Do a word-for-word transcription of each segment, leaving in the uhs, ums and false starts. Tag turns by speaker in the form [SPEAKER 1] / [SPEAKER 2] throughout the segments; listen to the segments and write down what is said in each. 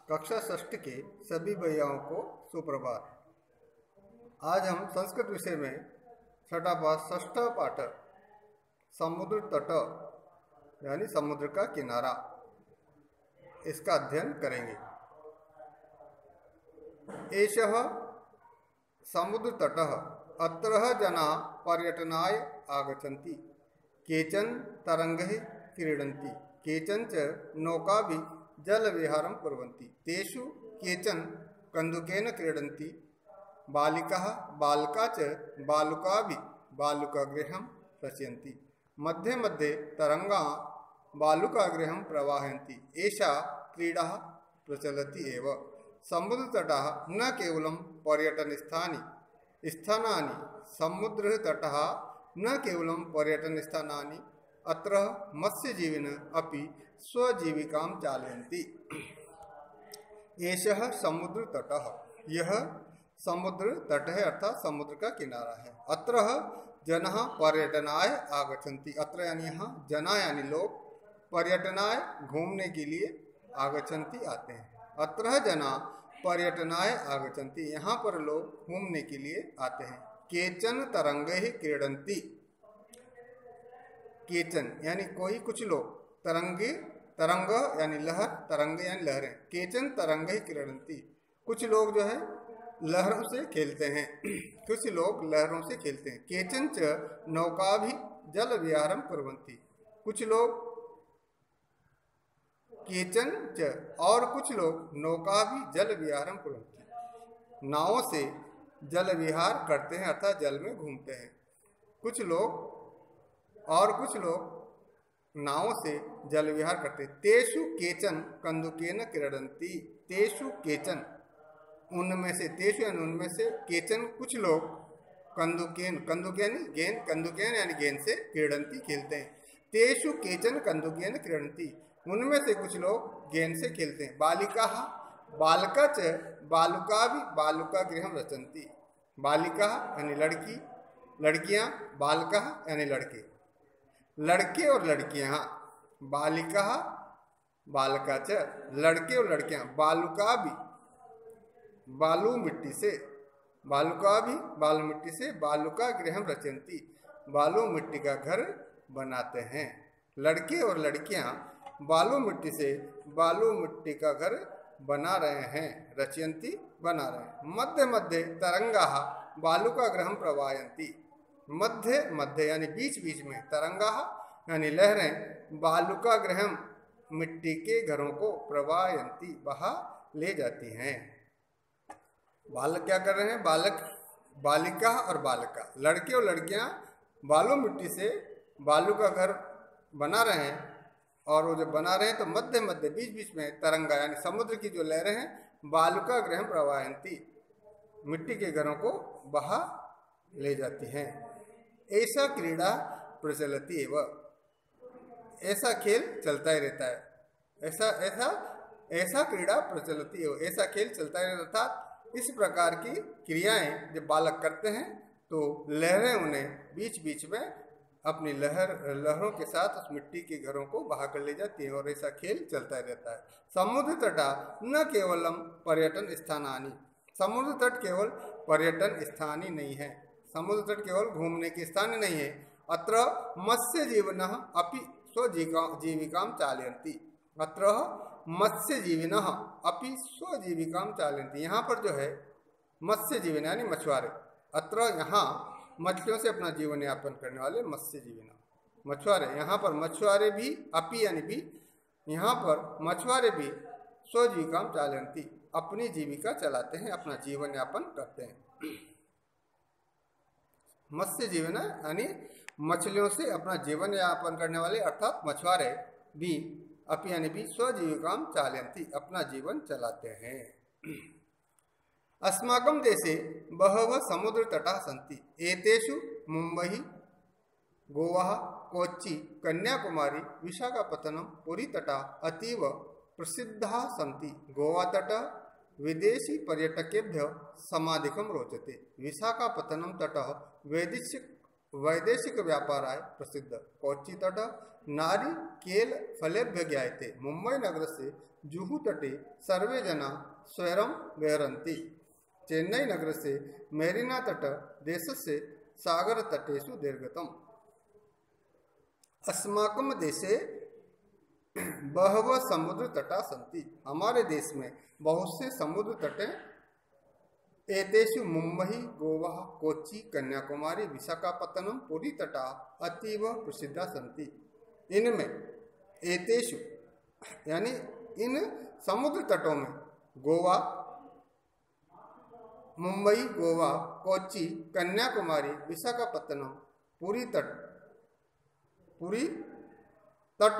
[SPEAKER 1] कक्षा षष्ठ के सभी भैयाओं को सुप्रभात। आज हम संस्कृत विषय में छठा पाठ षष्ठ पाठ समुद्र तट यानी समुद्र का किनारा इसका अध्ययन करेंगे। एषः समुद्र तटः अत्र जना पर्यटनाय आगच्छन्ति। केचन तरंगैः क्रीडन्ति, केचन च नौकाभिः जलविहारं कुर्वन्ति। तेषु केचन कन्दुकेन क्रीडन्ति। बालिकाः बालका च बालुकाभिः बालुकागृहं रचयन्ति। मध्ये मध्ये तरंगाः बालुकागृहं प्रवाहयन्ति। एषा क्रीडा प्रचलति एव। समुद्रतटः न केवलं पर्यटनस्थानि स्थानानि समुद्रतटः न केवलं पर्यटनस्थानानि अत्र मत्स्यजीविनः अपि स्वजीविकां चालयन्ति। एषः समुद्रतटः, यह समुद्र तट है अर्थात समुद्र का किनारा है। अत्र जनाः पर्यटनाय आगच्छन्ति। अत्र यानी यहाँ जना यानी लोग पर्यटनाय घूमने के लिए आगच्छन्ति आते हैं। अत्र जना पर्यटनाय आगच्छन्ति, यहाँ पर लोग घूमने के लिए आते हैं। केचन तरंगैः क्रीडन्ति। केचन यानी कोई कुछ लोग, तरंगे तरंग यानी लहर, तरंग यानी लहरें। केचन तरंगैः क्रीडन्ति, कुछ लोग जो है लहरों से खेलते हैं। कुछ लोग लहरों से खेलते हैं। केचन च नौकाभिः जलविहारं कुर्वन्ति, कुछ लोग केचन च और कुछ लोग नौकाभिः जलविहारं कुर्वन्ति, नावों से जल विहार करते हैं अर्थात जल में घूमते हैं। कुछ लोग और कुछ लोग नावों से जल विहार करते हैं। तेषु केचन कंदुकेन क्रीडन्ति। तेषु केचन उनमें से, तेषु यानी उनमें से, केचन कुछ लोग कंदुकेन, कंदुकेन गेंद, कंदुकेन यानी गेंद से क्रीडन्ति खेलते हैं। तेषु केचन कंदुकेन क्रीडन्ति, उनमें से कुछ लोग गेंद से खेलते हैं। बालिका बालका च बालुका भी बालुका गृहं रचन्ति। बालिका यानी लड़की, लड़कियां, बालका यानी लड़के, लड़के और लड़कियां। बालिका बालका च, लड़के और लड़कियां। बालुका भी बालू मिट्टी से, बालुका भी बालू मिट्टी से बालुका गृहं रचयन्ति, बालू मिट्टी का घर बनाते हैं। लड़के और लड़कियां बालू मिट्टी से बालू मिट्टी का घर बना रहे हैं। रचयन्ति बना रहे हैं। मध्य मध्य तरंगाः बालुका गृहं प्रवाहयन्ति। मध्य मध्य यानी बीच बीच में, तरंगाः यानी लहरें बालुका गृहं मिट्टी के घरों को प्रवाहयन्ति बहा ले जाती हैं। बालक क्या कर रहे हैं? बालक, बालिका और बालका, लड़के और लड़कियां बालू मिट्टी से बालू का घर बना रहे हैं। और वो जब बना रहे हैं तो मध्य मध्य बीच बीच में तरंगा यानी समुद्र की जो लहरें हैं बालुका गृहं प्रवाहयन्ति, मिट्टी के घरों को बहा ले जाती हैं। ऐसा क्रीड़ा प्रचलति एव, ऐसा खेल चलता ही रहता है। ऐसा ऐसा ऐसा क्रीड़ा प्रचलति एव, ऐसा खेल चलता ही रहता है। इस प्रकार की क्रियाएं जब बालक करते हैं तो लहरें उन्हें बीच बीच में अपनी लहर लहरों के साथ उस मिट्टी के घरों को बहा कर ले जाती है और ऐसा खेल चलता रहता है। समुद्र तटा न केवलम पर्यटन स्थानानि, समुद्र तट केवल पर्यटन स्थानीय नहीं है, समुद्र तट केवल घूमने के स्थान नहीं है। अत्र मत्स्य जीविनः अपि स्वजीविका जीविकां चालयन्ति। अत्र मत्स्य जीविनः अपि स्वजीविकां चालयन्ति, यहाँ पर जो है मत्स्य जीवन यानी मछुआरे। अत्र यहाँ मछलियों से अपना जीवन यापन करने वाले मत्स्य जीवन मछुआरे। यहाँ पर मछुआरे भी, अपि यानी भी, यहाँ पर मछुआरे भी स्वजीविकां चालयन्ति, अपनी जीविका चलाते हैं, अपना जीवन यापन करते हैं। मत्स्य जीवन यानी मछलियों से अपना जीवन यापन करने वाले अर्थात मछुआरे भी, अपि यानी भी, स्वजीविकां चालयन्ति, अपना जीवन चलाते हैं। अस्माकं देशे बहवः समुद्रतटाः सन्ति। एतेषु मुम्बै, गोवा, कोच्चि, कन्याकुमारी, विशाखापत्तनम, पुरीतटाः अतीव प्रसिद्धाः सन्ति। गोवातटः विदेशी पर्यटकेभ्यः समाधिकं रोचते। विशाखापत्तनम तटः वैदेशिक वैदेशिक व्यापाराय प्रसिद्ध। कोच्चि तटः नारिकेल फलेभ्यः ज्ञायते। मुम्बई नगरस्य जुहू तटे सर्वे जना स्वैरम विहरन्ति। चेन्नई नगर से मेरीना तट देशस्य सागर तटेषु दीर्घतम। अस्माकं देशे बहवः समुद्र तटा सन्ति। हमारे देश में बहुत से समुद्र तटे एतेषु मुंबई, गोवा, कोच्चि, कन्याकुमारी, विशाखापत्तनम, पुरी तटा अतीव प्रसिद्धा सन्ति। इनमें एतेषु यानी इन समुद्र तटों में गोवा, मुंबई, गोवा, कोच्चि, कन्याकुमारी, विशाखापत्तनम, पुरी तट पुरी तट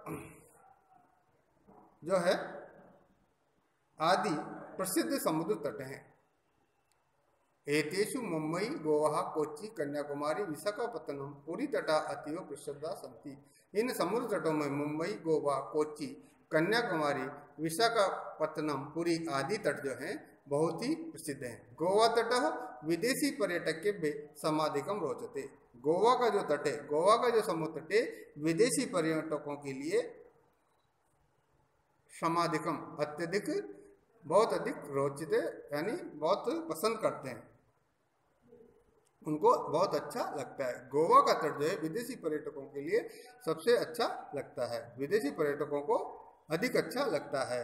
[SPEAKER 1] जो है आदि प्रसिद्ध समुद्र तट हैं। एतेषु मुंबई, गोवा, कोच्चि, कन्याकुमारी, विशाखापत्तनम, पुरी तटा अतीव प्रसिद्धा सन्ति। इन समुद्र तटों में मुंबई, गोवा, कोच्चि, कन्याकुमारी, विशाखापत्तनम, पुरी आदि तट जो हैं बहुत ही प्रसिद्ध हैं। गोवा तट विदेशी पर्यटकेभ्य समाधिकम रोचते। गोवा का जो तट है, गोवा का जो समुद्र तट है, विदेशी पर्यटकों के लिए समाधिकम अत्यधिक बहुत अधिक रोचित यानी बहुत पसंद करते हैं, उनको बहुत अच्छा लगता है। गोवा का तट जो है विदेशी पर्यटकों के लिए सबसे अच्छा लगता है, विदेशी पर्यटकों को अधिक अच्छा लगता है।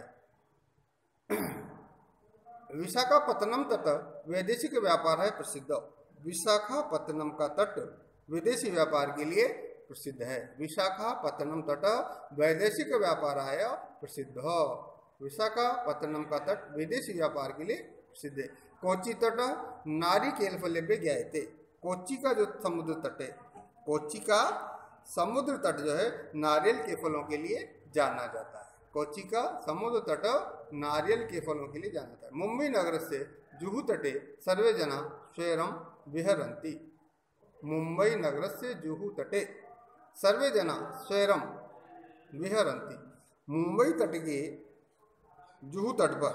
[SPEAKER 1] विशाखापत्तनम तट वैदेशिक व्यापार है प्रसिद्ध। विशाखापत्तनम का तट विदेशी व्यापार के लिए प्रसिद्ध है। विशाखापत्तनम तट वैदेशिक व्यापार है प्रसिद्ध। विशाखापत्तनम का तट विदेशी व्यापार के लिए प्रसिद्ध है। कोच्चि तट नारिकेल फलेभ्य ज्ञायते। कोच्चि का जो समुद्र तट है, कोच्चि का समुद्र तट जो है नारियल के फलों के लिए जाना जाता है। कोच्चि का समुद्र तट नारियल के फलों के लिए जाना जाता है। मुंबई नगर से जुहू तटे सर्वे जना स्वैरम विहरन्ति। मुंबई नगर से जुहू तटे सर्वे जना स्वैरम विहरन्ति। मुंबई तट के जुहू तट पर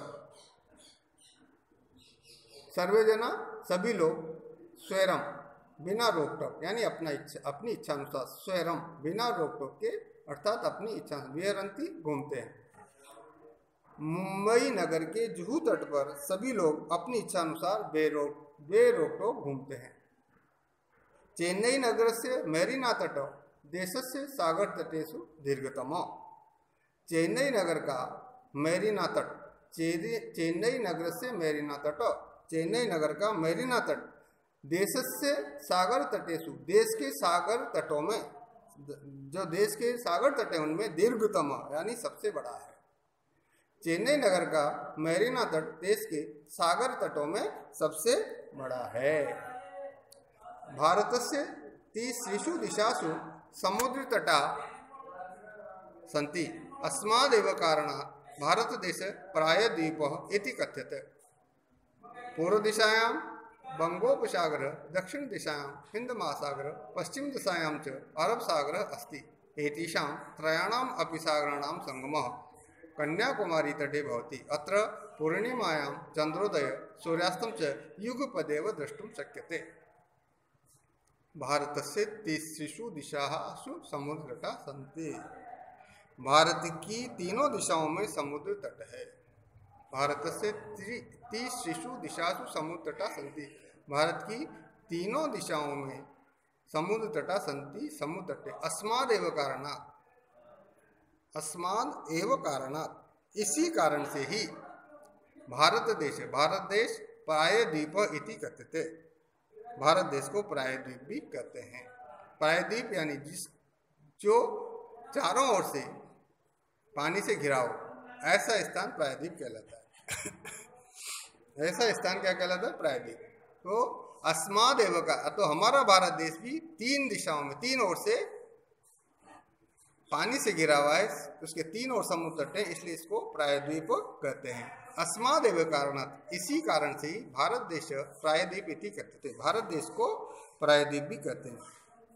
[SPEAKER 1] सर्वे जना सभी लोग स्वैरम बिना रोक टोक यानी अपना इच्छा अपनी इच्छा अनुसार स्वैरम बिना रोक टोक के अर्थात अपनी इच्छा विहरन्ति घूमते हैं। मुंबई नगर के जुहू तट पर सभी लोग अपनी इच्छा अनुसार बेरोक बेरोक टोक घूमते हैं। चेन्नई नगर से मेरीना तट देशस्य सागर तटेषु दीर्घतम। चेन्नई नगर का मेरीना तट चेन्नई नगर से मेरीना तट चेन्नई नगर का मेरीना तट देशस्य सागर तटेषु देश के सागर तटों में जो देश के सागर तट हैं उनमें दीर्घतम यानी सबसे बड़ा है। चेन्नई नगर का मेरीना तट देश के सागर तटों में सबसे बड़ा है। भारतस्य तीसृषु दिशासु समुद्र तटा सन्ति। अस्मादेव कारणात् भारत देश प्रायद्वीपः इति कथ्यते। पूर्व दिशायां बंगोपसागर, दक्षिण दिशायां हिंद महासागर, पश्चिम दिशायां च अरब सागर अस्ति। एतेषां त्रयाणाम् अपि सागराणां संगमः कन्याकुमारी तटे भवति। अत्र पूर्णिमायां चंद्रोदय सूर्यास्तं च युगपदेव द्रष्टुं शक्यते। भारतस्य तीसृषु दिशासु समुद्र तटा सन्ति। भारत की तीनों दिशाओं में समुद्र तट है। भारत से तीसृषु दिशासु समुद्र तटा सन्ति। भारत की तीनों दिशाओं में समुद्र तटा सन्ति समुद्र तटे। अस्माद एव कारणात् अस्माद एव कारणात् इसी कारण से ही भारत देश भारत देश प्रायद्वीप इति कथ्यते। भारत देश को प्रायद्वीप भी कहते हैं। प्रायद्वीप यानी जिस जो चारों ओर से पानी से घिरा हो ऐसा स्थान प्रायद्वीप कहलाता है। ऐसा स्थान क्या कहलाता है? प्रायद्वीप। तो अस्मादेव का तो हमारा भारत देश भी तीन दिशाओं में तीन ओर से पानी से घिरा हुआ है, उसके तीन ओर समुद्र तट है, इसलिए इसको प्रायद्वीप कहते हैं। अस्मादेव कारणात् इसी कारण से ही भारत देश प्रायद्वीप इति कहते थे। भारत देश को प्रायद्वीप भी कहते हैं।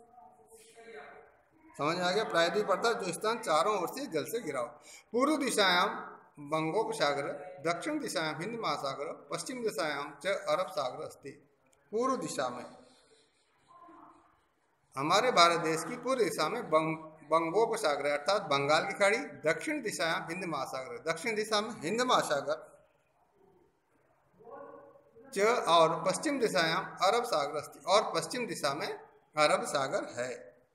[SPEAKER 1] समझ में आ गया? प्रायद्वीप अर्थात जो स्थान चारों ओर से जल से घिरा हो। पूर्व दिशायां बंगोपसागर, दक्षिण दिशायां हिंद महासागर, पश्चिम दिशायां च अरब सागर अस्ति। पूर्व दिशा में हमारे भारत देश की पूर्व दिशा में बंगोपसागर अर्थात बंगाल की खाड़ी, दक्षिण दिशायां हिंद महासागर, दक्षिण दिशा में हिंद महासागर, च और पश्चिम दिशायां अरब सागर अस्ति, और पश्चिम दिशा में अरब सागर है।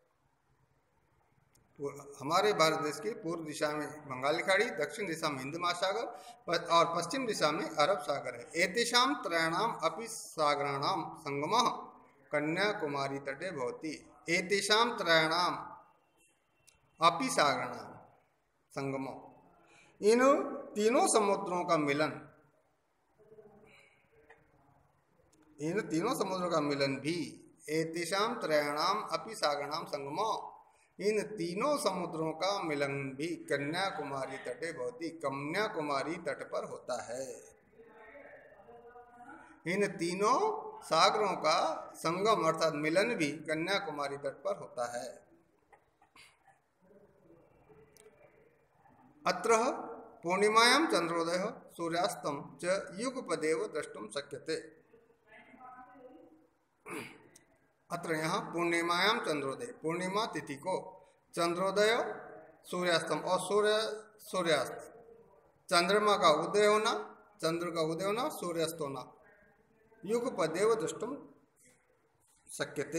[SPEAKER 1] तो हमारे भारत देश की पूर्व दिशा में बंगाल की खाड़ी, दक्षिण दिशा में हिंद महासागर और पश्चिम दिशा में अरब सागर है। एतेषां त्रयाणाम अपि सागराणाम संगमः कन्याकुमारी तटे भवति। एतेषां त्रयाणाम अपि सागराणाम संगमः, इन तीनों समुद्रों का मिलन, इन तीनों समुद्रों का मिलन भी, एतेषां त्रयाणाम अपि सागराणाम संगमः, इन तीनों समुद्रों का मिलन भी कन्याकुमारी तटे भवति, कन्याकुमारी तट पर होता है। इन तीनों सागरों का संगम अर्थात मिलन भी कन्याकुमारी तट पर होता है। अत्र पूर्णिमायां चंद्रोदय सूर्यास्तम च युगपदेव द्रष्टुम शक्यते। अत्र यहाँ पूर्णिमायाम चंद्रोदय, पूर्णिमा तिथि को चंद्रोदय, सूर्यास्तम और सूर्य सूर्यास्त, चंद्रमा का उदय होना, चंद्र का उदय होना, सूर्यास्त होना, युगपदेव द्रष्टुम शक्यते,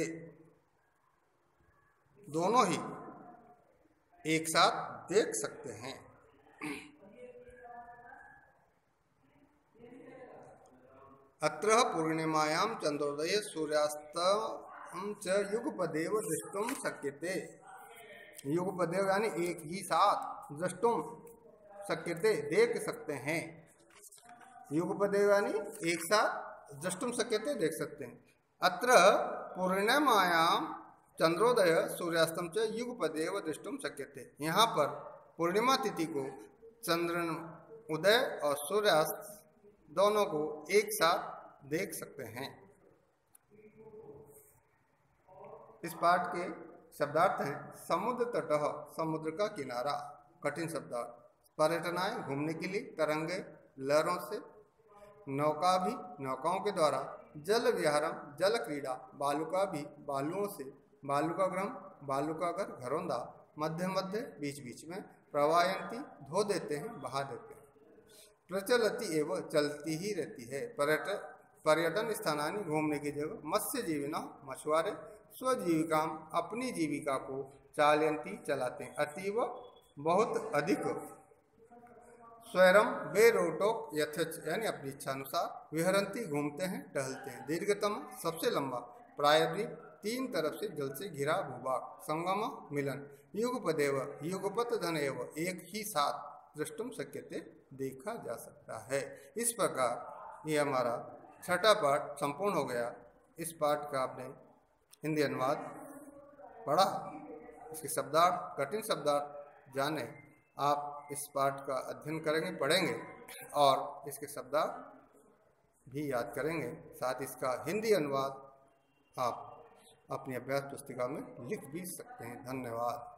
[SPEAKER 1] दोनों ही एक साथ देख सकते हैं। अत्र पूर्णिमायां चंद्रोदय सूर्यास्तम च युगपदेव द्रष्टुम शक्यते। युगपदेव यानी एक ही साथ, द्रष्टुम शक्यते देख सकते हैं। युगपदेव यानी एक साथ, द्रष्टुम शक्यते देख सकते हैं। अत्र पूर्णिमायां चंद्रोदय सूर्यास्तम च युगपदेव द्रष्टुम शक्यते। यहाँ पर पूर्णिमा तिथि को चंद्र उदय और सूर्यास्त दोनों को एक साथ देख सकते हैं। इस पाठ के शब्दार्थ हैं समुद्र तटः, समुद्र का किनारा, कठिन शब्दार्थ, पर्यटनाएं घूमने के लिए, तरंगे लहरों से, नौका भी नौकाओं के द्वारा, जल विहारम जल क्रीड़ा, बालुका भी बालुओं से, बालुका ग्रह बालुका घर घरोंदा, मध्य मध्य बीच बीच में, प्रवायंती धो देते हैं बहा देते हैं, प्रचलती एवं चलती ही रहती है, पर्यटन पर्यटन स्थानानी घूमने की जगह, मत्स्य जीविना मछुआरे, स्वजीविका अपनी जीविका को, चालयंती चलाते हैं, अतीव बहुत अधिक, स्वयं बेरोटोक यथेच यानी अपनी इच्छा अनुसार, विहरंती घूमते हैं टहलते हैं, दीर्घतम सबसे लंबा, प्रायद्वीप तीन तरफ से जल से घिरा भूभाग, संगम मिलन, युगपदेव युगपत धन एवं एक ही साथ द्रष्टुम शक्यते देखा जा सकता है। इस प्रकार ये हमारा छठा पाठ संपूर्ण हो गया। इस पाठ का आपने हिंदी अनुवाद पढ़ा, इसके शब्दार्थ, कठिन शब्दार्थ जाने, आप इस पाठ का अध्ययन करेंगे, पढ़ेंगे और इसके शब्दार्थ भी याद करेंगे। साथ इसका हिंदी अनुवाद आप अपनी अभ्यास पुस्तिका में लिख भी सकते हैं। धन्यवाद।